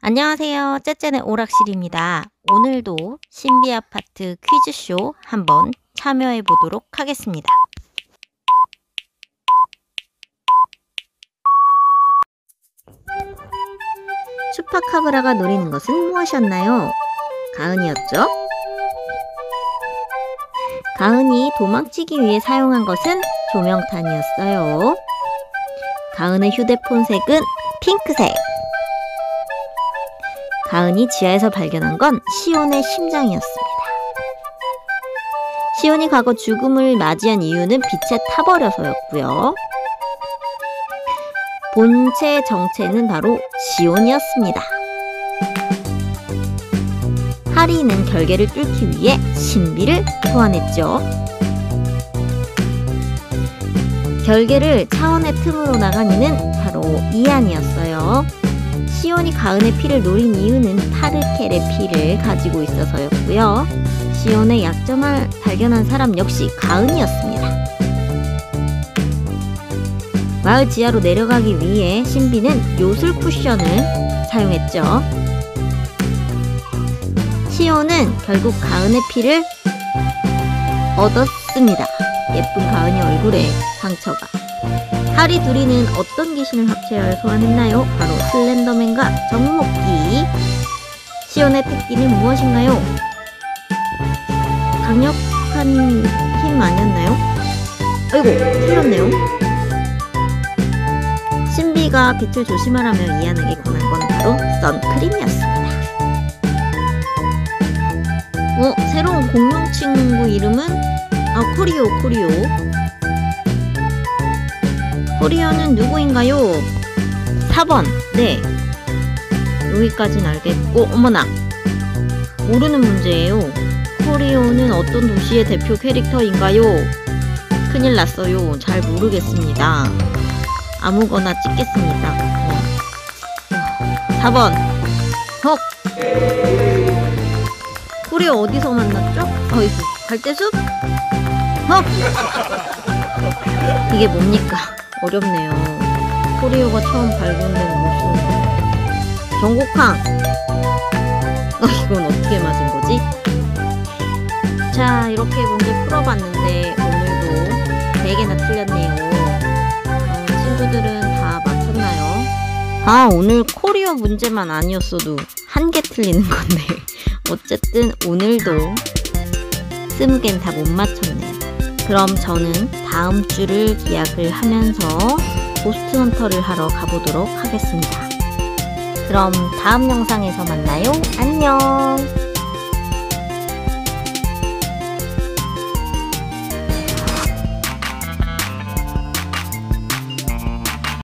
안녕하세요. 째째네 오락실입니다. 오늘도 신비 아파트 퀴즈쇼 한번 참여해 보도록 하겠습니다. 추파카브라가 노리는 것은 무엇이었나요? 가은이었죠? 가은이 도망치기 위해 사용한 것은 조명탄이었어요. 가은의 휴대폰 색은 핑크색. 가은이 지하에서 발견한 건 시온의 심장이었습니다. 시온이 과거 죽음을 맞이한 이유는 빛에 타버려서였고요. 본체 정체는 바로 시온이었습니다. 하리는 결계를 뚫기 위해 신비를 소환했죠. 결계를 차원의 틈으로 나간 이는 바로 이안이었어요. 시온이 가은의 피를 노린 이유는 파르켈의 피를 가지고 있어서였고요. 시온의 약점을 발견한 사람 역시 가은이었습니다. 마을 지하로 내려가기 위해 신비는 요술 쿠션을 사용했죠. 시온은 결국 가은의 피를 얻었습니다. 예쁜 가은이 얼굴에 상처가. 하리 둘이는 어떤 귀신을 합체하여 소환했나요? 바로 슬렌더맨과 정목기. 시온의 특기는 무엇인가요? 강력한 힘 아니었나요? 아이고, 틀렸네요. 신비가 빛을 조심하라며 이안에게 권한 건 바로 선크림이었습니다. 새로운 공룡 친구 이름은 코리오. 코리오는 누구인가요? 4번. 네, 여기까진 알겠고, 어머나, 모르는 문제예요. 코리오는 어떤 도시의 대표 캐릭터인가요? 큰일 났어요. 잘 모르겠습니다. 아무거나 찍겠습니다. 4번. 헉! 코리오 어디서 만났죠? 어이구, 갈대숲? 헉! 이게 뭡니까? 어렵네요. 코리오가 처음 발견된 곳은 경곡항. 이건 어떻게 맞은 거지? 자, 이렇게 문제 풀어봤는데 오늘도 4개나 틀렸네요. 친구들은 다 맞췄나요? 오늘 코리오 문제만 아니었어도 1개 틀리는 건데 어쨌든 오늘도 20개는 다 못 맞췄네요. 그럼 저는 다음 주를 기약을 하면서 고스트 헌터를 하러 가보도록 하겠습니다. 그럼 다음 영상에서 만나요. 안녕.